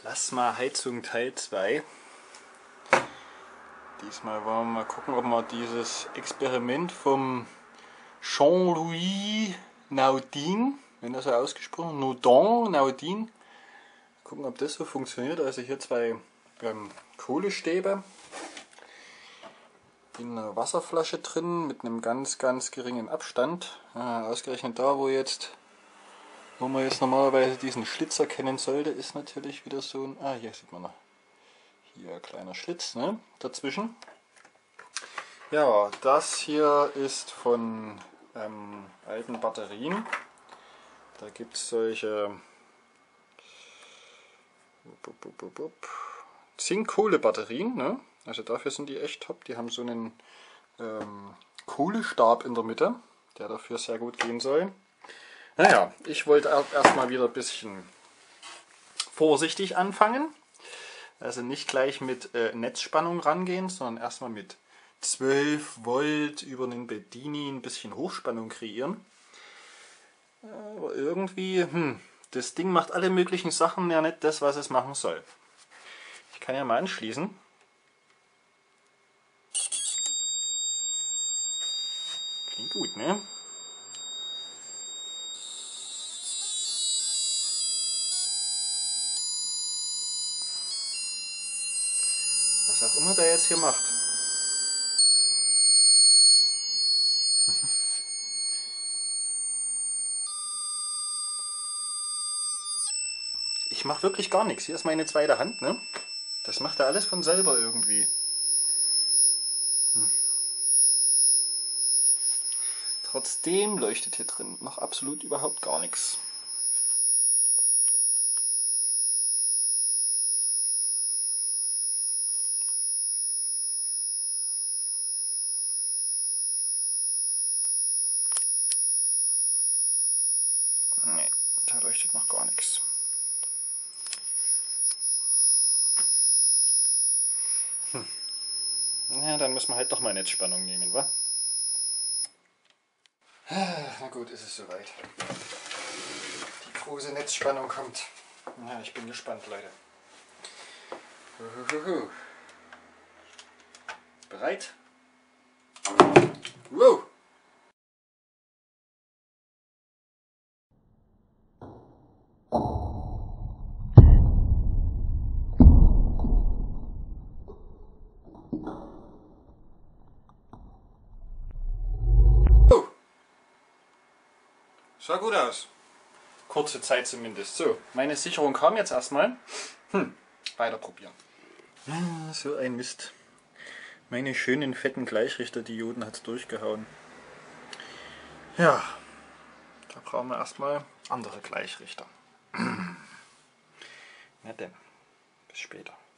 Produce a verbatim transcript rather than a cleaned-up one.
Plasma-Heizung Teil zwei. Diesmal wollen wir mal gucken, ob wir dieses Experiment vom Jean-Louis Naudin, wenn das so ausgesprochen, Naudin, Naudin, gucken, ob das so funktioniert. Also hier zwei ähm, Kohlestäbe in einer Wasserflasche drin mit einem ganz, ganz geringen Abstand. Ah, ausgerechnet da, wo jetzt, wo man jetzt normalerweise diesen Schlitz erkennen sollte, ist natürlich wieder so ein, ah, hier sieht man noch, hier ein kleiner Schlitz, ne, dazwischen. Ja, das hier ist von ähm, alten Batterien. Da gibt es solche Zink-Kohle-Batterien, ne? Also dafür sind die echt top. Die haben so einen ähm, Kohlestab in der Mitte, der dafür sehr gut gehen soll. Naja, ich wollte auch erstmal wieder ein bisschen vorsichtig anfangen. Also nicht gleich mit äh, Netzspannung rangehen, sondern erstmal mit zwölf Volt über einen Bedini ein bisschen Hochspannung kreieren. Aber irgendwie, hm, das Ding macht alle möglichen Sachen ja nicht das, was es machen soll. Ich kann ja mal anschließen. Klingt gut, ne? Was auch immer der jetzt hier macht. Ich mache wirklich gar nichts. Hier ist meine zweite Hand, ne? Das macht er alles von selber irgendwie. Hm. Trotzdem leuchtet hier drin noch absolut überhaupt gar nichts. Nee, da leuchtet noch gar nichts. Hm. Na, dann müssen wir halt doch mal Netzspannung nehmen, wa? Na gut, ist es soweit. Die große Netzspannung kommt. Na, ich bin gespannt, Leute. Uhuhu. Bereit? Wow! Oh. Sah gut aus. Kurze Zeit zumindest. So, meine Sicherung kam jetzt erstmal. Hm, weiter probieren. Ah, so ein Mist. Meine schönen fetten Gleichrichterdioden hat es durchgehauen. Ja, da brauchen wir erstmal andere Gleichrichter. Na denn, bis später.